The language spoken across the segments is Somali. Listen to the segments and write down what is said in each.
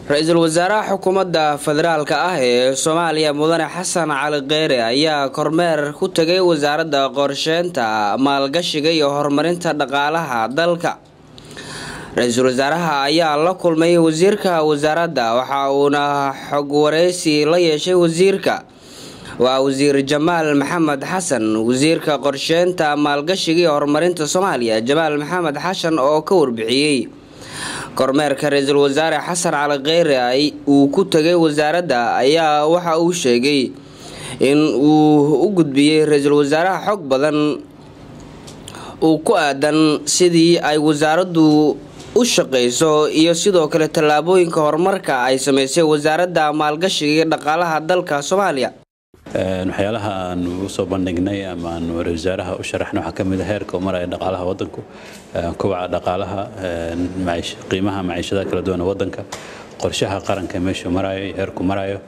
رئيس الوزراء حكومة فدرالك Soomaaliya Mudane Xasan Cali Kheyre ayaa kormeer ku tagay wasaaradda qorsheynta maalgashiga iyo horumarinta dhaqaalaha dalka. Ra'iisul Wasaaraha ayaa la kulmay wasiirka wasaaradda waxa uuna xog wareysi la yeeshay wasiirka waa wasiir Jamaal Maxamed Xasan wasiirka qorsheynta maalgashiga iyo horumarinta Soomaaliya Jamaal Maxamed Xasan oo ka warbixiyay kormeerka Ra'iisul Wasaare Xasan Cali Kheyre uu ku tagay wasaaradda ayaa waxa uu sheegay in uu u gudbiyay Ra'iisul Wasaaraha xog badan oo ku aadan sidii ay wasaaraddu u shaqeyso iyo sidoo kale tallaabooyinka horumarka ay sameysay wasaaradda maalgashiga iyo dhaqaalaha dalka Soomaaliya. waxyaalaha aan u soo bandhignay ama aan wasaaraha u sharaxno waxa kamid ah heerka maraya dhaqaalaha wadanku kobaca dhaqaalaha qiimaha maciishada kala duwan wadanka qorshaha qaranka meesha marayo heerku marayo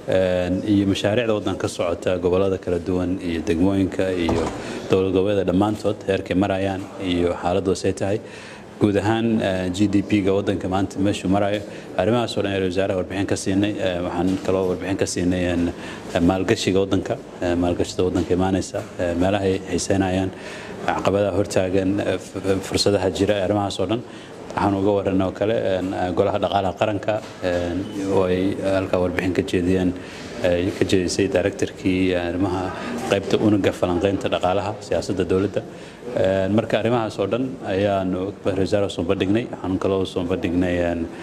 iyo mashaariicda wadanka socota gobolada kala duwan iyo degmooyinka iyo dowlad goboleedyada dhamaantood heerka marayaan iyo xaaladdu ay tahay guud ahaan GDP-ga wadanka maanta meesha marayo arrimahaas oo dhan wasaaraha warbixin ka siinay waxaan kaloo warbixin ka siinay maalgashiga wadanka maalgashada wadanka imaanaysa meelaha ay xiiseynayaan caqabadaha hortaagan fursadaha jira arrimahaas oo dhan waxaan uga waranay kale golaha dhaqaalaha qaranka oo ay halka warbixin ka jeediyeen ka jeedisay directorkii arrimaha qaybta unuga falanqeynta dhaqaalaha siyaasadda dawladda marka arrimahaas oo dhan ayaanu wasaaraha soo bandhignay waxaan kaloo soo bandhignay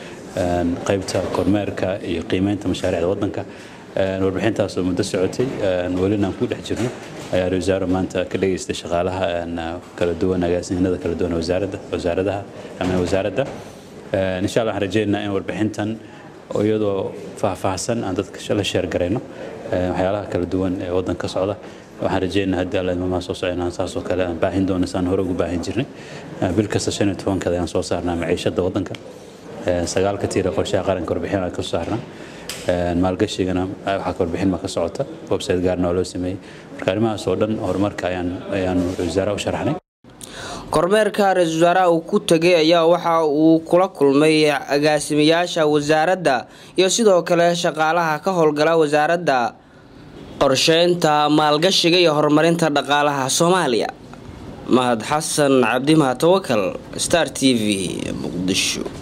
qaybta kormeerka iyo qiimeynta mashaariicda wadanka warbixintaas oo muddo socotay welina ku dhex jirno ayaa wasaaraha maanta ka dhageystay shaqaalaha kala duwan agaasiinada kala duwan wasaaradaha ama wasaaradda insha Allah waxaan rajaynaynaa in warbixintan iyadoo faahfaahsan aan dadka la sheer gareyno waxyaalaha kala duwan ee wadanka socda waxaan rajaynaynaa hadda la soo soconaan saas oo kale aan baahin doono saan hore ugu baahin jirnay bil kasta 15 ayaan soo saarnaa maciishada wadanka 9 ka tiir qorshaha qaranka warbixin ay ka soo saarnaa maalgashigana waxa ka warbixin ma ka socota website gaarna loo sameeyay marka arrimahaas oo dhan horumarka ayaan wasaaraha u sharaxnay kormeerka Ra'iisul Wasaaraha uu ku tagay ayaa waxa uu kula kulmay agaasimayaasha wasaaradda iyo sidoo kale shaqaalaha ka howlgala wasaaradda qorsheynta maalgashiga iyo horumarinta dhaqaalaha Soomaaliya. Mahad Xasan Cabdi Tawakkal Star TV Muqdisho.